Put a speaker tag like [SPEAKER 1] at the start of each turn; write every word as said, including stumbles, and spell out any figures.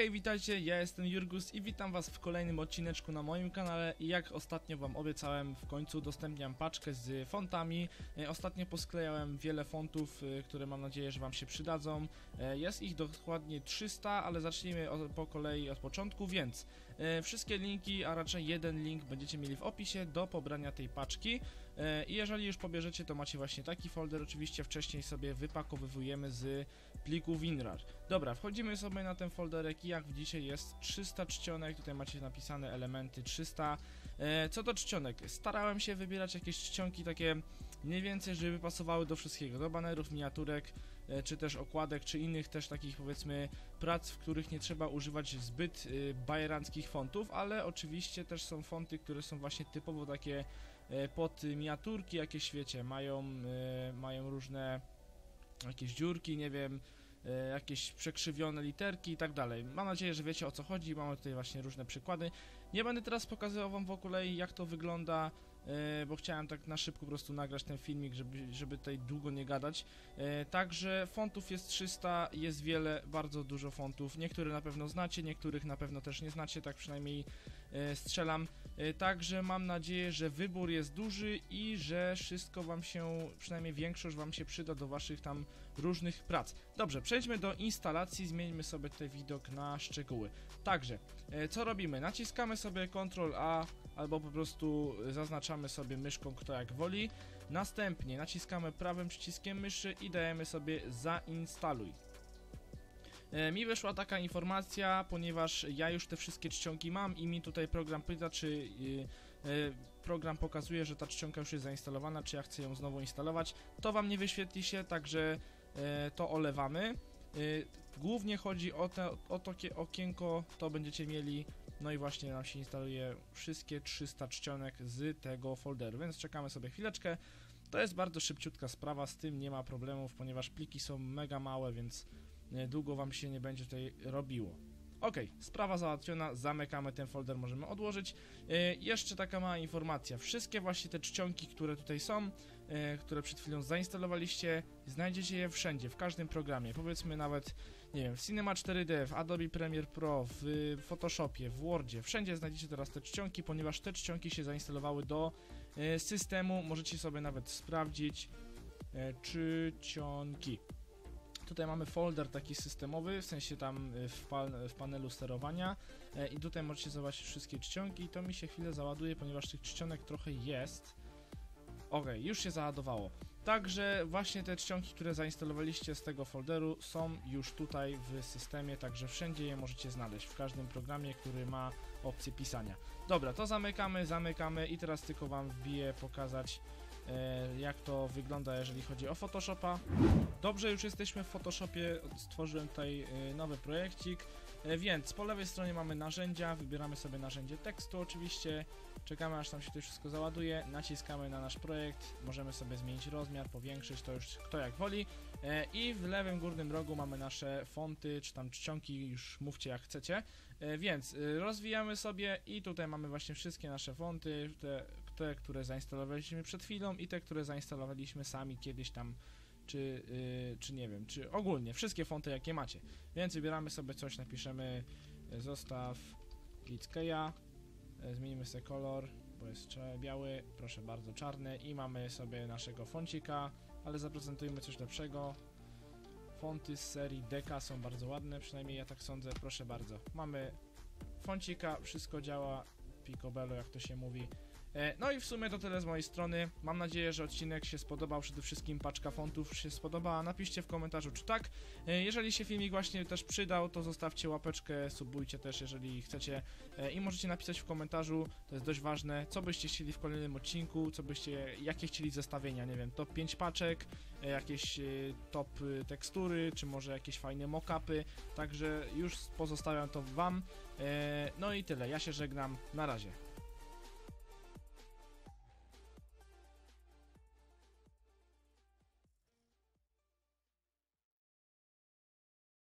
[SPEAKER 1] Hej, witajcie, ja jestem Jurgus i witam was w kolejnym odcineczku na moim kanale. I jak ostatnio wam obiecałem, w końcu udostępniam paczkę z fontami. Ostatnio posklejałem wiele fontów, które mam nadzieję, że wam się przydadzą. Jest ich dokładnie trzysta, ale zacznijmy po kolei od początku, więc wszystkie linki, a raczej jeden link będziecie mieli w opisie do pobrania tej paczki. I jeżeli już pobierzecie, to macie właśnie taki folder. Oczywiście wcześniej sobie wypakowywujemy z pliku WinRAR. Dobra, wchodzimy sobie na ten folderek i jak widzicie jest trzysta czcionek, tutaj macie napisane elementy trzysta. E, co do czcionek, starałem się wybierać jakieś czcionki takie mniej więcej, żeby pasowały do wszystkiego, do banerów, miniaturek, e, czy też okładek, czy innych też takich powiedzmy prac, w których nie trzeba używać zbyt e, bajeranckich fontów, ale oczywiście też są fonty, które są właśnie typowo takie e, pod miniaturki, jakieś wiecie, mają, e, mają różne jakieś dziurki, nie wiem, jakieś przekrzywione literki i tak dalej. Mam nadzieję, że wiecie, o co chodzi. Mamy tutaj właśnie różne przykłady. Nie będę teraz pokazywał wam w kolei, jak to wygląda, bo chciałem tak na szybko po prostu nagrać ten filmik, żeby, żeby tutaj długo nie gadać. Także fontów jest trzysta, jest wiele, bardzo dużo fontów. Niektóre na pewno znacie, niektórych na pewno też nie znacie, tak przynajmniej strzelam. Także mam nadzieję, że wybór jest duży i że wszystko wam się, przynajmniej większość wam się przyda do waszych tam różnych prac. Dobrze, przejdźmy do instalacji, zmieńmy sobie tutaj widok na szczegóły. Także, co robimy? Naciskamy sobie kontrol A albo po prostu zaznaczamy sobie myszką, kto jak woli. Następnie naciskamy prawym przyciskiem myszy i dajemy sobie zainstaluj. E, mi wyszła taka informacja, ponieważ ja już te wszystkie czcionki mam i mi tutaj program pyta, czy yy, yy, program pokazuje, że ta czcionka już jest zainstalowana, czy ja chcę ją znowu instalować. To wam nie wyświetli się, także yy, to olewamy. Yy, głównie chodzi o, te, o to okienko, to będziecie mieli. No i właśnie nam się instaluje wszystkie trzysta czcionek z tego folderu, więc czekamy sobie chwileczkę. To jest bardzo szybciutka sprawa, z tym nie ma problemów, ponieważ pliki są mega małe, więc długo wam się nie będzie tutaj robiło. Ok, sprawa załatwiona, zamykamy ten folder, możemy odłożyć. Yy, jeszcze taka mała informacja, wszystkie właśnie te czcionki, które tutaj są, yy, które przed chwilą zainstalowaliście, znajdziecie je wszędzie, w każdym programie, powiedzmy nawet, nie wiem, w Cinema cztery D, w Adobe Premiere Pro, w Photoshopie, w Wordzie, wszędzie znajdziecie teraz te czcionki, ponieważ te czcionki się zainstalowały do yy, systemu, możecie sobie nawet sprawdzić yy, czcionki. Tutaj mamy folder taki systemowy, w sensie tam w, pa w panelu sterowania e, i tutaj możecie zobaczyć wszystkie czcionki i to mi się chwilę załaduje, ponieważ tych czcionek trochę jest. Ok, już się załadowało. Także właśnie te czcionki, które zainstalowaliście z tego folderu są już tutaj w systemie, także wszędzie je możecie znaleźć, w każdym programie, który ma opcję pisania. Dobra, to zamykamy, zamykamy i teraz tylko wam wbiję pokazać, e, jak to wygląda, jeżeli chodzi o Photoshopa. Dobrze, już jesteśmy w Photoshopie, stworzyłem tutaj e, nowy projekcik, e, więc po lewej stronie mamy narzędzia, wybieramy sobie narzędzie tekstu oczywiście, czekamy aż tam się to wszystko załaduje, naciskamy na nasz projekt, możemy sobie zmienić rozmiar, powiększyć, to już kto jak woli, e, i w lewym górnym rogu mamy nasze fonty, czy tam czcionki, już mówcie jak chcecie, e, więc e, rozwijamy sobie i tutaj mamy właśnie wszystkie nasze fonty, te, te które zainstalowaliśmy przed chwilą i te, które zainstalowaliśmy sami kiedyś tam, czy, yy, czy nie wiem, czy ogólnie wszystkie fonty jakie macie, więc wybieramy sobie coś, napiszemy zostaw Glitkeya, zmienimy sobie kolor, bo jest biały, proszę bardzo czarny i mamy sobie naszego foncika, ale zaprezentujmy coś lepszego. Fonty z serii Deka są bardzo ładne, przynajmniej ja tak sądzę, proszę bardzo, mamy foncika, wszystko działa picobello, jak to się mówi. No i w sumie to tyle z mojej strony. Mam nadzieję, że odcinek się spodobał, przede wszystkim paczka fontów się spodobała. Napiszcie w komentarzu, czy tak. Jeżeli się filmik właśnie też przydał, to zostawcie łapeczkę, subujcie też, jeżeli chcecie. I możecie napisać w komentarzu, to jest dość ważne, co byście chcieli w kolejnym odcinku, co byście, jakie chcieli zestawienia, nie wiem, top pięć paczek, jakieś top tekstury, czy może jakieś fajne mock-upy. Także już pozostawiam to wam. No i tyle, ja się żegnam, na razie.